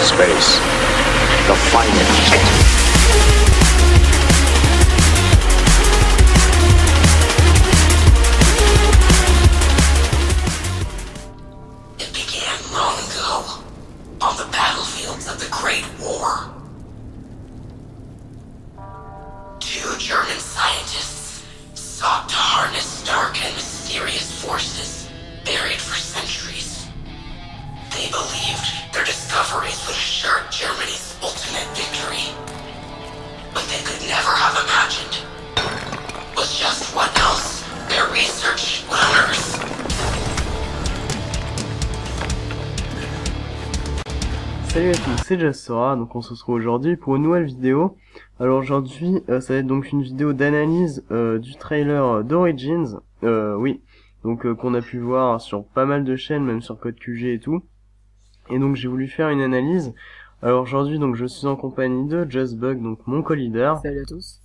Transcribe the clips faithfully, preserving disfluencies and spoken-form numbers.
Space. The finest. On the battlefields of the Great War. Two German scientists sought to harness dark and mysterious forces buried for centuries. They believed their discoveries would assure Germany's ultimate victory. But they could never have imagined was just what else their research would unearth. Salut à tous, c'est Jassora, donc on se retrouve aujourd'hui pour une nouvelle vidéo. Alors aujourd'hui, euh, ça va être donc une vidéo d'analyse euh, du trailer d'Origins, euh, oui, donc euh, qu'on a pu voir sur pas mal de chaînes, même sur Code Q G et tout. Et donc j'ai voulu faire une analyse. Alors aujourd'hui, donc je suis en compagnie de JustBug, donc mon co-leader. Salut à tous.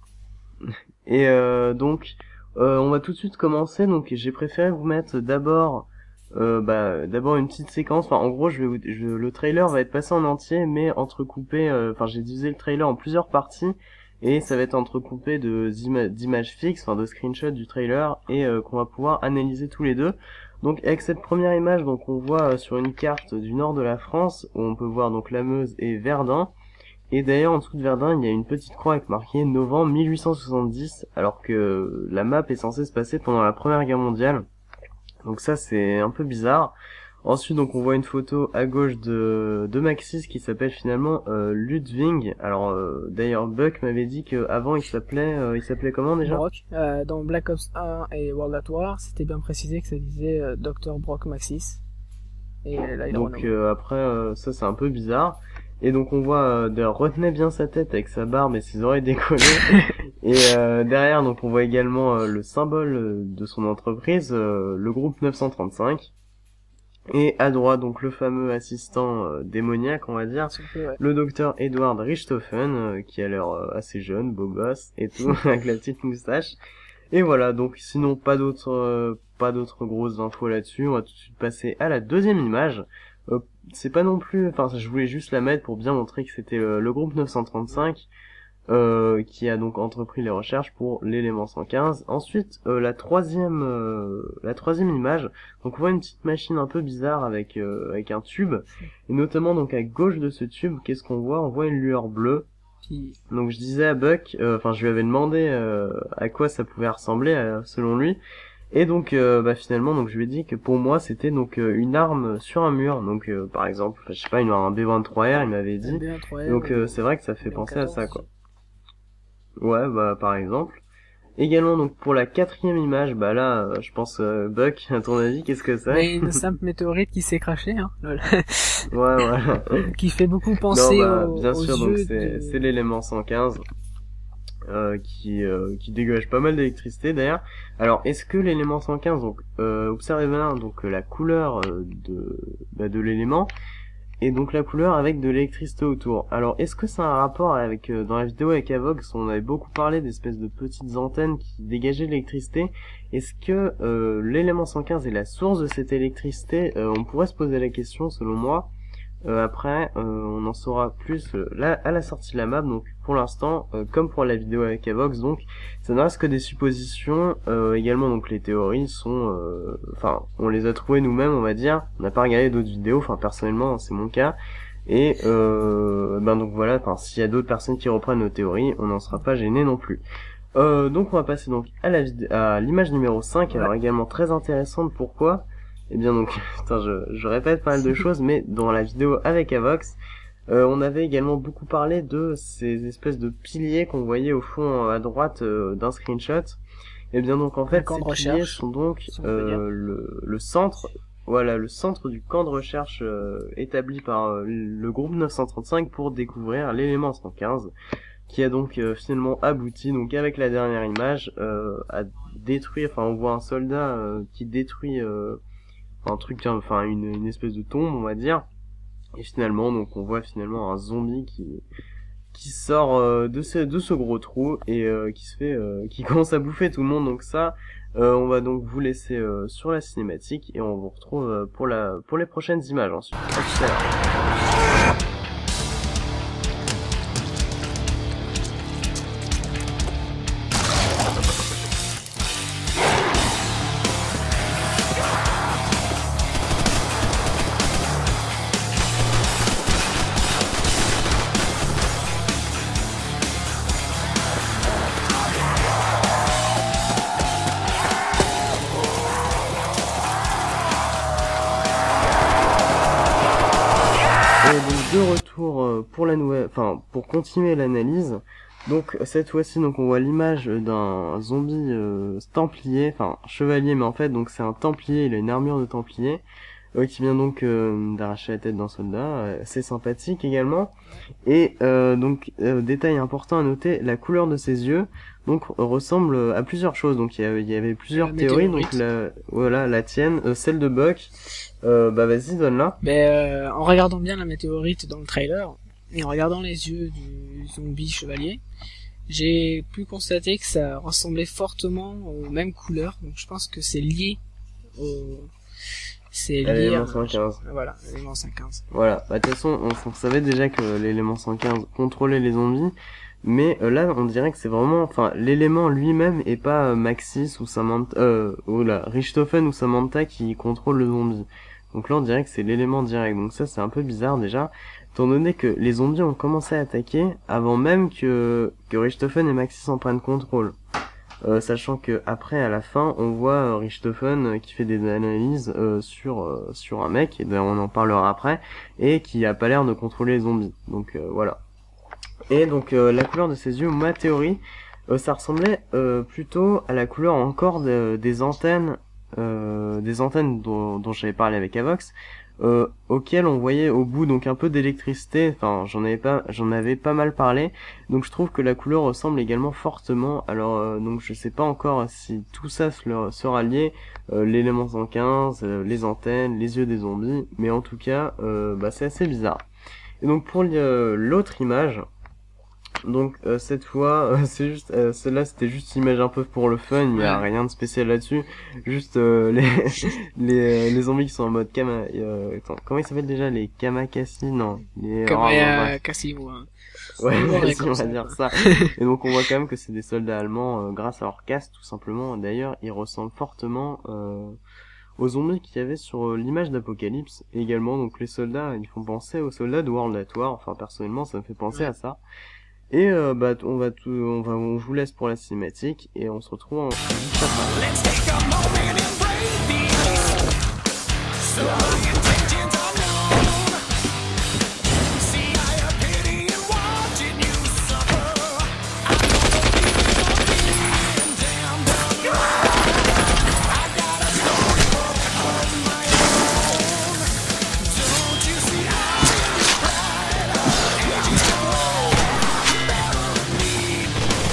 Et euh, donc, euh, on va tout de suite commencer. Donc j'ai préféré vous mettre d'abord... Euh, bah d'abord une petite séquence, enfin en gros je vais vous, je, le trailer va être passé en entier mais entrecoupé, enfin euh, j'ai divisé le trailer en plusieurs parties et ça va être entrecoupé de d'images fixes, enfin de screenshots du trailer et euh, qu'on va pouvoir analyser tous les deux. Donc avec cette première image, donc on voit euh, sur une carte du nord de la France où on peut voir donc la Meuse et Verdun, et d'ailleurs en dessous de Verdun il y a une petite croix avec marqué novembre mille huit cent soixante-dix alors que la map est censée se passer pendant la Première Guerre mondiale. Donc ça c'est un peu bizarre. Ensuite donc on voit une photo à gauche de, de Maxis qui s'appelle finalement euh, Ludwig. Alors euh, d'ailleurs Buck m'avait dit qu'avant il s'appelait euh, il s'appelait comment déjà? Brock. Euh, dans Black Ops un et World at War, c'était bien précisé que ça disait euh, docteur Brock Maxis. Et là il Donc euh, après euh, ça c'est un peu bizarre. Et donc on voit, euh, d'ailleurs retenez bien sa tête avec sa barbe et ses oreilles décollées. Et euh, derrière donc on voit également euh, le symbole de son entreprise, euh, le groupe neuf cent trente-cinq. Et à droite donc le fameux assistant euh, démoniaque on va dire, peu, ouais. le docteur Edward Richthofen, euh, qui a l'air euh, assez jeune, beau gosse et tout, avec la petite moustache. Et voilà, donc sinon pas d'autres euh, pas d'autres grosses infos là-dessus. On va tout de suite passer à la deuxième image. Euh, c'est pas non plus, enfin je voulais juste la mettre pour bien montrer que c'était le, le groupe neuf cent trente-cinq euh, qui a donc entrepris les recherches pour l'élément cent quinze. Ensuite euh, la troisième euh, la troisième image, donc on voit une petite machine un peu bizarre avec euh, avec un tube, et notamment donc à gauche de ce tube, qu'est-ce qu'on voit? On voit une lueur bleue. Puis... Donc je disais à Buck, enfin euh, je lui avais demandé euh, à quoi ça pouvait ressembler euh, selon lui. Et donc euh, bah finalement donc je lui ai dit que pour moi c'était donc euh, une arme sur un mur, donc euh, par exemple je sais pas une, un B vingt-trois R il m'avait dit, B vingt-trois R, donc euh, c'est vrai que ça fait penser à ça quoi. Ouais bah par exemple. Également donc pour la quatrième image, bah là euh, je pense euh, Buck, à ton avis qu'est-ce que c'est? Mais une simple météorite qui s'est crachée, hein. Ouais voilà. Qui fait beaucoup penser non, bah, aux, bien aux sûr donc yeux c'est de... c'est l'élément cent quinze. Euh, qui euh, qui dégage pas mal d'électricité d'ailleurs. Alors est-ce que l'élément cent quinze, donc euh, observez bien donc euh, la couleur euh, de bah, de l'élément et donc la couleur avec de l'électricité autour. Alors est-ce que c'est un rapport avec euh, dans la vidéo avec Avox on avait beaucoup parlé d'espèces de petites antennes qui dégageaient de l'électricité. Est-ce que euh, l'élément cent quinze est la source de cette électricité? euh, On pourrait se poser la question selon moi. Euh, après, euh, on en saura plus euh, là à la sortie de la map. Donc pour l'instant, euh, comme pour la vidéo avec Avox, donc ça ne reste que des suppositions. Euh, également, donc les théories sont, enfin, euh, on les a trouvées nous-mêmes, on va dire. On n'a pas regardé d'autres vidéos. Enfin, personnellement, c'est mon cas. Et euh, ben donc voilà. Enfin, s'il y a d'autres personnes qui reprennent nos théories, on n'en sera pas gêné non plus. Euh, donc on va passer donc à la vidéo, à l'image numéro cinq. Ouais. Alors également très intéressante. Pourquoi? Eh bien donc, putain, je, je répète pas mal de choses, mais dans la vidéo avec Avox, euh, on avait également beaucoup parlé de ces espèces de piliers qu'on voyait au fond à droite euh, d'un screenshot. Et bien donc en fait, ces piliers sont donc euh, le, le centre, voilà, le centre du camp de recherche euh, établi par euh, le groupe neuf cent trente-cinq pour découvrir l'élément cent quinze, qui a donc euh, finalement abouti, donc avec la dernière image, euh, à détruire, enfin on voit un soldat euh, qui détruit euh, un truc, enfin une, une espèce de tombe on va dire, et finalement donc on voit finalement un zombie qui qui sort euh, de ce de ce gros trou et euh, qui se fait euh, qui commence à bouffer tout le monde. Donc ça euh, on va donc vous laisser euh, sur la cinématique et on vous retrouve euh, pour la pour les prochaines images ensuite. À tout à l'heure. Et donc de retour euh, pour la nouvelle, enfin pour continuer l'analyse. Donc cette fois-ci, donc on voit l'image d'un zombie euh, templier, enfin chevalier, mais en fait donc c'est un templier, il a une armure de templier. Euh, qui vient donc euh, d'arracher la tête d'un soldat, euh, c'est sympathique également. Et euh, donc euh, détail important à noter, la couleur de ses yeux donc euh, ressemble à plusieurs choses. Donc il y, a, il y avait plusieurs La théories, météorite. donc la, voilà la tienne, euh, celle de Buck. Euh, bah vas-y donne-la. Mais euh, en regardant bien la météorite dans le trailer, et en regardant les yeux du zombie chevalier, j'ai pu constater que ça ressemblait fortement aux mêmes couleurs, donc je pense que c'est lié au... C'est lié L'élément à... cent quinze. Voilà, l'élément cent quinze. Voilà, bah de toute façon on, on savait déjà que l'élément cent quinze contrôlait les zombies, mais euh, là on dirait que c'est vraiment, enfin l'élément lui-même et pas euh, Maxis ou Samantha, euh, ou là, Richthofen ou Samantha qui contrôle le zombie. Donc là on dirait que c'est l'élément direct, donc ça c'est un peu bizarre déjà, étant donné que les zombies ont commencé à attaquer avant même que, que Richthofen et Maxis en prennent contrôle. Euh, sachant que après à la fin on voit euh, Richthofen euh, qui fait des analyses euh, sur euh, sur un mec, et ben, on en parlera après, et qui a pas l'air de contrôler les zombies, donc euh, voilà. Et donc euh, la couleur de ses yeux, ma théorie, euh, ça ressemblait euh, plutôt à la couleur encore de, des antennes euh, des antennes dont, dont j'avais parlé avec Avox, euh, auquel on voyait au bout donc un peu d'électricité. Enfin j'en avais pas j'en avais pas mal parlé, donc je trouve que la couleur ressemble également fortement. Alors euh, donc je sais pas encore si tout ça se- sera lié, euh, l'élément cent quinze, euh, les antennes, les yeux des zombies, mais en tout cas euh, bah c'est assez bizarre. Et donc pour le- l'autre image, donc euh, cette fois euh, c'est juste euh, celle-là c'était juste une image un peu pour le fun, il y a Ouais. rien de spécial là-dessus, juste euh, les les les zombies qui sont en mode kama euh, attends, comment ils s'appellent déjà, les kamakasi, non, les Comme oh, bon, euh, bref. Cassimo, hein. Ouais, Ouais, vas-y, comme on ça, va dire quoi. ça. Et donc on voit quand même que c'est des soldats allemands euh, grâce à leur casque tout simplement. D'ailleurs, ils ressemblent fortement euh, aux zombies qu'il y avait sur euh, l'image d'Apocalypse. Et également, donc les soldats, ils font penser aux soldats de World at War. Enfin, personnellement, ça me fait penser Ouais. à ça. Et euh, bah, on va tout, on va, on vous laisse pour la cinématique et on se retrouve en juste après. Let's take a moment and break the ice. So the intentions are known. See, I have pity in watching you suffer. I know the feeling of being damned done. I got a storybook of my own. Don't you see I am your pride? As you go, you better lead.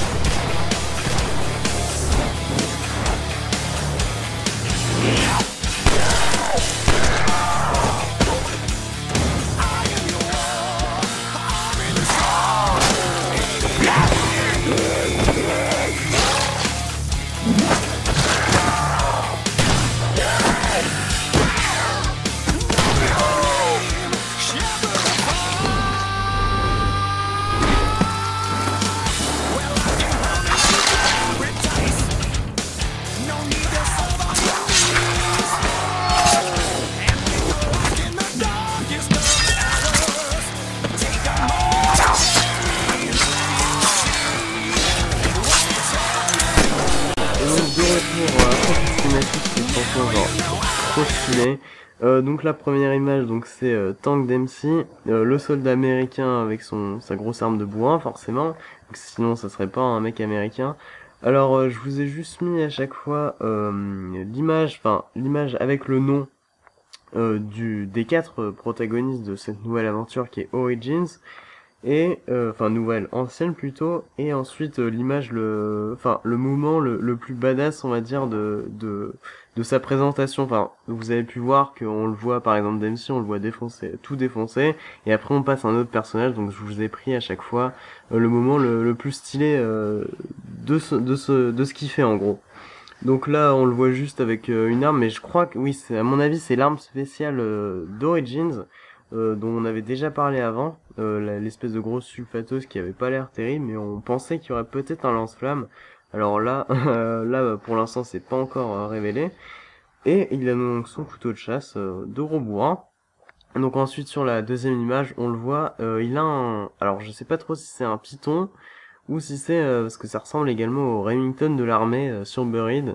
Et donc de retour euh, après cette cinématique, c'est franchement genre trop stylé. Euh, donc la première image, donc c'est euh, Tank Dempsey, euh, le soldat américain avec son sa grosse arme de bourrin forcément, donc sinon ça serait pas un mec américain. Alors euh, je vous ai juste mis à chaque fois euh, l'image, enfin l'image avec le nom euh, du des quatre protagonistes de cette nouvelle aventure qui est Origins. Et euh, enfin nouvelle, ancienne plutôt, et ensuite euh, l'image, le enfin le moment le, le plus badass on va dire de de de sa présentation. Enfin vous avez pu voir qu'on le voit par exemple Dempsey, on le voit défoncer, tout défoncer, et après on passe à un autre personnage. Donc je vous ai pris à chaque fois euh, le moment le, le plus stylé euh, de ce de ce de ce qu'il fait en gros. Donc là on le voit juste avec euh, une arme, mais je crois que oui, c'est à mon avis c'est l'arme spéciale euh, d'Origins, euh, dont on avait déjà parlé avant, euh, la- l'espèce de grosse sulfateuse qui avait pas l'air terrible, mais on pensait qu'il y aurait peut-être un lance-flamme. Alors là, euh, là pour l'instant c'est pas encore euh, révélé. Et il a donc son couteau de chasse euh, de gros bourrin. Donc ensuite sur la deuxième image, on le voit, euh, il a un... Alors je sais pas trop si c'est un python, ou si c'est... euh, parce que ça ressemble également au Remington de l'armée euh, sur Buried.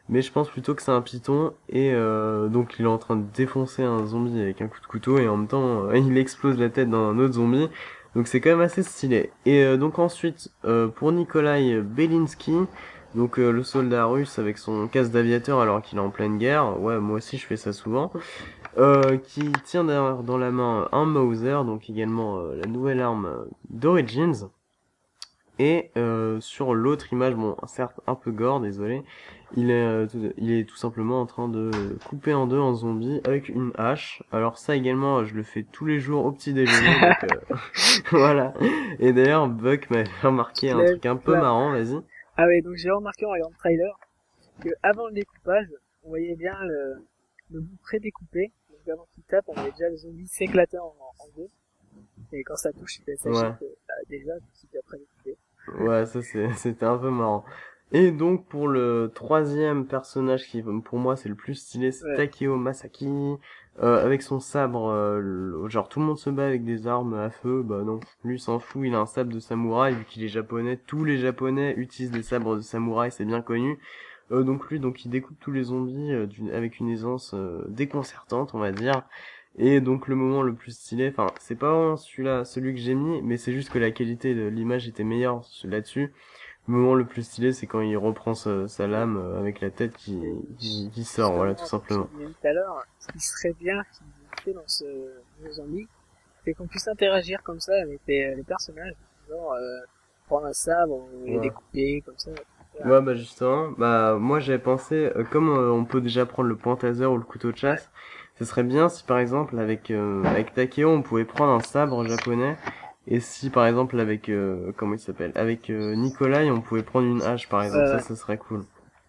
mais je pense plutôt que c'est un python, et euh, donc il est en train de défoncer un zombie avec un coup de couteau, et en même temps, euh, il explose la tête d'un autre zombie, donc c'est quand même assez stylé. Et euh, donc ensuite, euh, pour Nikolai Belinsky, donc euh, le soldat russe avec son casque d'aviateur alors qu'il est en pleine guerre, ouais, moi aussi je fais ça souvent, euh, qui tient d'ailleurs dans la main un Mauser, donc également euh, la nouvelle arme euh, d'Origins. Et euh, sur l'autre image, bon, certes un peu gore, désolé, il est, euh, tout, il est tout simplement en train de couper en deux un zombie avec une hache. Alors ça également, je le fais tous les jours au petit déjeuner, donc euh, voilà. Et d'ailleurs, Buck m'avait remarqué un Lève, truc un peu là. marrant, vas-y. Ah ouais, donc j'ai remarqué en regardant le trailer que avant le découpage, on voyait bien le, le bout pré-découpé. Donc avant qu'il tape, on voyait déjà le zombie s'éclater en, en deux. Et quand ça touche, il s'agit Ouais. que bah, déjà, c'est déjà pré-découpé. Ouais, ça c'est, c'était un peu marrant. Et donc pour le troisième personnage qui pour moi c'est le plus stylé, c'est Ouais. Takeo Masaki, euh, avec son sabre, euh, le- genre tout le monde se bat avec des armes à feu, bah non, lui il s'en fout, il a un sabre de samouraï, vu qu'il est japonais, tous les japonais utilisent des sabres de samouraï, c'est bien connu. Euh, donc lui, donc il découpe tous les zombies euh, d'une- avec une aisance euh, déconcertante, on va dire. Et donc le moment le plus stylé, enfin c'est pas vraiment celui-là, celui que j'ai mis, mais c'est juste que la qualité de l'image était meilleure là-dessus. Le moment le plus stylé, c'est quand il reprend sa, sa lame euh, avec la tête qui, qui, qui sort, voilà, tout Justement, simplement. comme je l'ai dit tout à l'heure, ce qui serait bien qu'il fait dans ce jeu zombie, c'est qu'on puisse interagir comme ça avec les, les personnages. Genre, euh, prendre un sabre, et Ouais. découper, comme ça. Ouais, bah justement, bah moi j'avais pensé, euh, comme euh, on peut déjà prendre le pointe-laser ou le couteau de chasse, ce serait bien si par exemple avec euh, avec Takeo on pouvait prendre un sabre japonais, et si par exemple avec euh, comment il s'appelle, avec euh, Nikolai on pouvait prendre une hache par exemple, Euh, ça ça serait cool.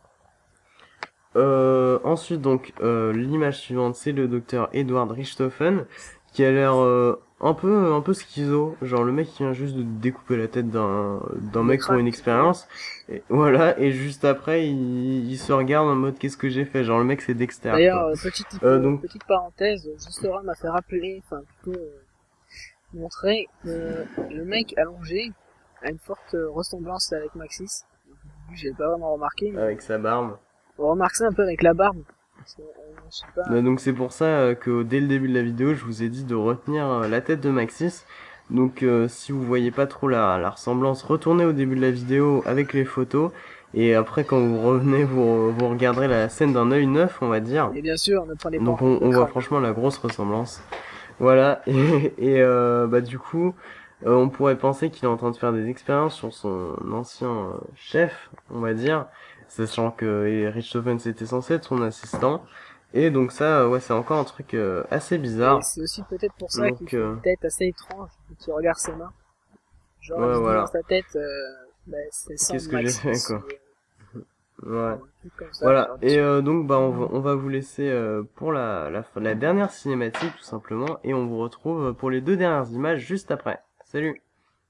Euh, ensuite donc euh, l'image suivante c'est le docteur Edward Richthofen qui a l'air euh, un peu un peu schizo, genre le mec qui vient juste de découper la tête d'un d'un Le mec pour crâne, une expérience, et voilà, et juste après il, il se regarde en mode qu'est-ce que j'ai fait, genre le mec c'est Dexter D'ailleurs, quoi. euh, petite, Euh, euh, donc petite parenthèse, Justora m'a fait rappeler, enfin plutôt euh, montrer que le mec allongé a une forte euh, ressemblance avec Maxis. Au début, j'avais pas vraiment remarqué, mais avec sa barbe. on remarque ça un peu avec la barbe. Parce que, euh, je sais pas, Euh, donc c'est pour ça euh, que dès le début de la vidéo je vous ai dit de retenir euh, la tête de Maxis. Donc euh, si vous voyez pas trop la, la ressemblance, retournez au début de la vidéo avec les photos. Et après quand vous revenez, vous, vous regarderez la scène d'un œil neuf, on va dire. et bien sûr, ne prenez pas en Donc on, compte le on voit crâne. franchement la grosse ressemblance. Voilà, et, et euh, bah du coup, euh, on pourrait penser qu'il est en train de faire des expériences sur son ancien euh, chef, on va dire, sachant que Richthofen c'était censé être son assistant. Et donc ça, euh, ouais, c'est encore un truc euh, assez Et bizarre. c'est aussi peut-être pour ça qu'il Donc, fait euh, une tête assez étrange quand il regarde ses mains. Genre, ouais, il se dit voilà. dans sa tête, euh, bah, c'est sans Qu'est-ce que j'ai Maxis, fait, quoi. euh, Ouais. un truc comme ça, Voilà, genre, et euh, donc bah on va, on va vous laisser euh, pour la, la, la dernière cinématique tout simplement, et on vous retrouve euh, pour les deux dernières images juste après. Salut!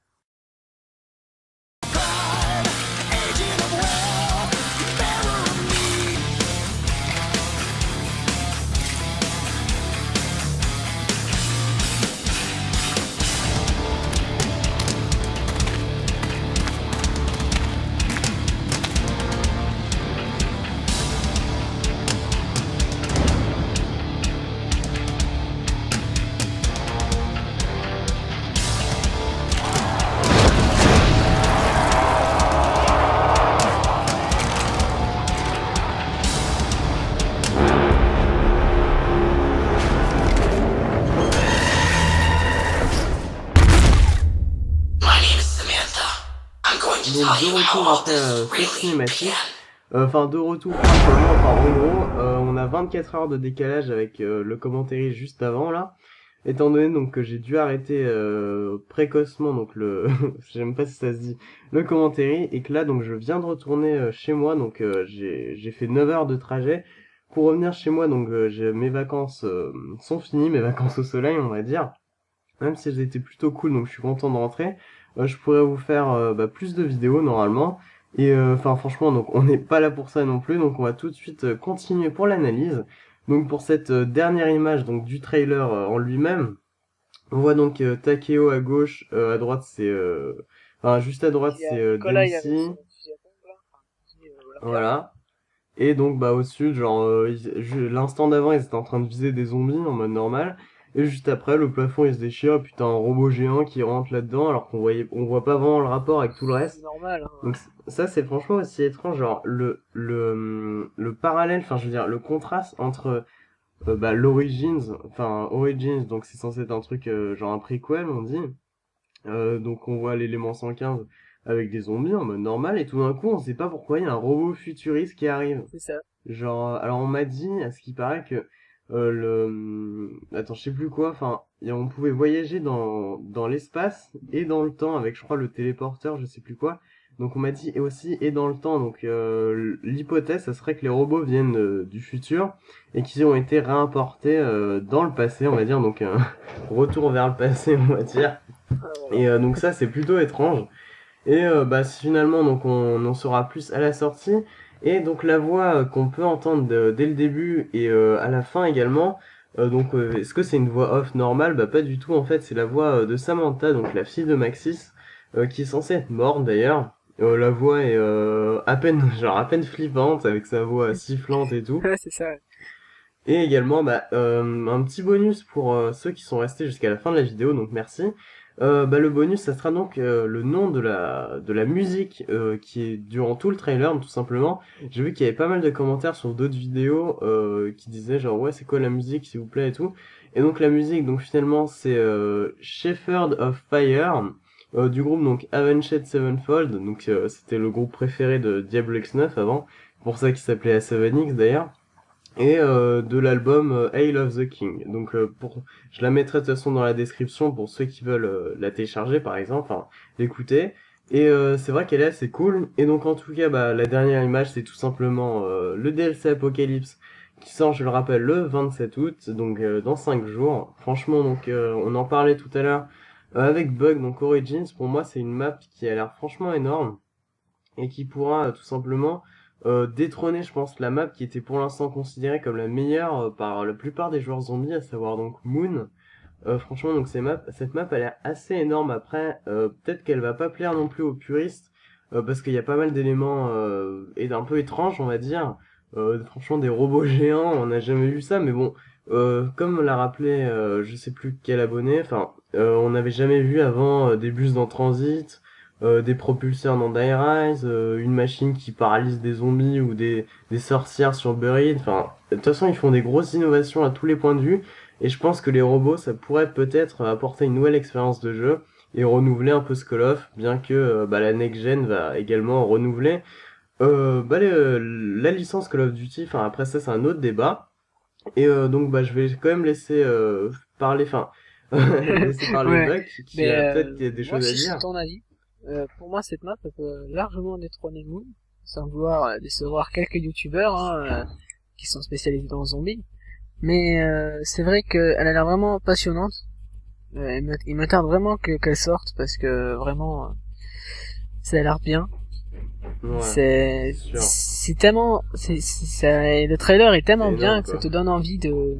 Agent of war, bearer of me. My name is Samantha. I'm going to Donc tell de you how retour all après euh, this cette really cinématique, began. euh, enfin de retour partiellement, enfin en gros, euh, on a vingt-quatre heures de décalage avec euh, le commentaire juste avant là, étant donné donc que j'ai dû arrêter euh, précocement donc le, j'aime pas si ça se dit, le commentaire, et que là donc je viens de retourner euh, chez moi, donc euh, j'ai j'ai fait neuf heures de trajet pour revenir chez moi, donc euh, j'ai- mes vacances euh, sont finies, mes vacances au soleil on va dire. Même si elles étaient plutôt cool, donc je suis content de rentrer. Euh, je pourrais vous faire euh, bah, plus de vidéos normalement. Et euh, enfin franchement, donc on n'est pas là pour ça non plus, donc on va tout de suite euh, continuer pour l'analyse. Donc pour cette euh, dernière image donc du trailer euh, en lui-même, on voit donc euh, Takeo à gauche, euh, à droite c'est, euh, enfin juste à droite Il y a c'est euh, Nicolas avec Dempsey, son fusil à pompe, là. Enfin, fusil, euh, au lance-pierre. voilà. Et donc bah au sud, genre euh, ils- je- l'instant d'avant ils étaient en train de viser des zombies en mode normal. Et juste après le plafond il se déchire et puis t'as un robot géant qui rentre là-dedans alors qu'on voyait on voit pas vraiment le rapport avec tout le C'est reste. normal, hein. Donc c- ça c'est franchement aussi étrange, genre le le hum, le parallèle, enfin je veux dire le contraste entre euh, bah l'Origins, enfin Origins, donc c'est censé être un truc euh, genre un prequel on dit. Euh, donc on voit l'élément cent quinze avec des zombies en mode normal et tout d'un coup on sait pas pourquoi il y a un robot futuriste qui arrive. C'est ça. Genre, alors on m'a dit, à ce qui paraît que euh, le, hum, attends, je sais plus quoi. Enfin, et on pouvait voyager dans dans l'espace et dans le temps avec, je crois, le téléporteur, je sais plus quoi. Donc on m'a dit et aussi et dans le temps. Donc euh, l'hypothèse, ça serait que les robots viennent euh, du futur et qu'ils ont été réimportés euh, dans le passé, on va dire. Donc un retour vers le passé, on va dire. Et euh, donc ça, c'est plutôt étrange. Et euh, bah finalement donc on en saura plus à la sortie. Et donc la voix euh, qu'on peut entendre de- dès le début et euh, à la fin également, euh, donc euh, est-ce que c'est une voix off normale? Bah pas du tout, en fait c'est la voix euh, de Samantha, donc la fille de Maxis, euh, qui est censée être morte d'ailleurs. Euh, la voix est euh, à peine genre à peine flippante avec sa voix sifflante et tout. Ouais, c'est ça. Et également, bah, euh, un petit bonus pour euh, ceux qui sont restés jusqu'à la fin de la vidéo, donc merci. Euh, bah, le bonus, ça sera donc euh, le nom de la de la musique euh, qui est durant tout le trailer, tout simplement. J'ai vu qu'il y avait pas mal de commentaires sur d'autres vidéos euh, qui disaient genre ouais c'est quoi la musique s'il vous plaît et tout. Et donc la musique, donc finalement c'est euh, Shepherd of Fire euh, du groupe donc Avenged Sevenfold. Donc euh, c'était le groupe préféré de Diablo X neuf avant, pour ça qu'il s'appelait A seven X d'ailleurs. Et euh, de l'album euh, Hail of the King. Donc euh, pour, je la mettrai de toute façon dans la description pour ceux qui veulent euh, la télécharger par exemple, enfin l'écouter. Et euh, c'est vrai qu'elle est assez cool. Et donc en tout cas, bah la dernière image c'est tout simplement euh, le D L C Apocalypse qui sort, je le rappelle, le vingt-sept août, donc euh, dans cinq jours. Franchement, donc euh, on en parlait tout à l'heure euh, avec Bug, donc Origins. Pour moi, c'est une map qui a l'air franchement énorme et qui pourra euh, tout simplement euh, détrôner, je pense, la map qui était pour l'instant considérée comme la meilleure euh, par la plupart des joueurs zombies, à savoir donc Moon. Euh, franchement, donc ces maps, cette map a l'air assez énorme. Après, euh, peut-être qu'elle va pas plaire non plus aux puristes, euh, parce qu'il y a pas mal d'éléments euh, et d'un peu étranges, on va dire. Euh, franchement, des robots géants, on n'a jamais vu ça, mais bon, euh, comme l'a rappelé, euh, je sais plus quel abonné, enfin, euh, on n'avait jamais vu avant euh, des bus dans transit, euh, des propulseurs dans Die Rise, euh, une machine qui paralyse des zombies ou des, des sorcières sur Buried. Enfin, de toute façon, ils font des grosses innovations à tous les points de vue. Et je pense que les robots, ça pourrait peut-être apporter une nouvelle expérience de jeu et renouveler un peu ce Call of, bien que euh, bah, la next gen va également renouveler euh, bah, les- la licence Call of Duty. Enfin, après ça, c'est un autre débat. Et euh, donc, bah, je vais quand même laisser euh, parler, enfin, laisser parler Ouais. Buck, qui Mais a euh, peut-être des, des moi, choses à si dire. c'est ton avis, euh, pour moi, cette map elle peut largement détrôner Moon, sans vouloir euh, décevoir quelques youtubeurs hein, euh, qui sont spécialisés dans le zombie. Mais euh, c'est vrai qu'elle a l'air vraiment passionnante. Euh, il, me, il me tarde vraiment que qu'elle sorte parce que vraiment, euh, ça a l'air bien. Ouais, c'est c'est sûr. c'est tellement, c'est c'est- ça, le trailer est tellement C'est bien énorme, que ça quoi. te donne envie de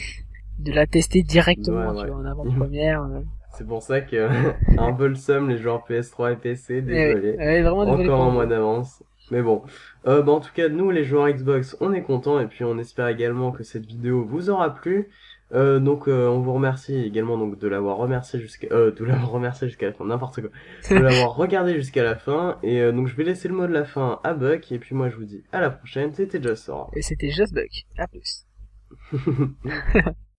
de la tester directement, Ouais, tu ouais. vois, en avant-première. euh. C'est pour ça que un peu le seum les joueurs P S trois et P C, Eh désolé. oui, ouais, vraiment désolé Encore pour un vous. mois d'avance. Mais bon. Euh, bah, en tout cas, nous les joueurs Xbox, on est contents et puis on espère également que cette vidéo vous aura plu. Euh, donc euh, on vous remercie également donc de l'avoir remercié jusqu'à euh, de l'avoir remercié jusqu'à la fin, n'importe quoi. De l'avoir regardé jusqu'à la fin et euh, donc je vais laisser le mot de la fin à Buck et puis moi je vous dis à la prochaine, c'était Just Sora. Et c'était Just Buck. À plus.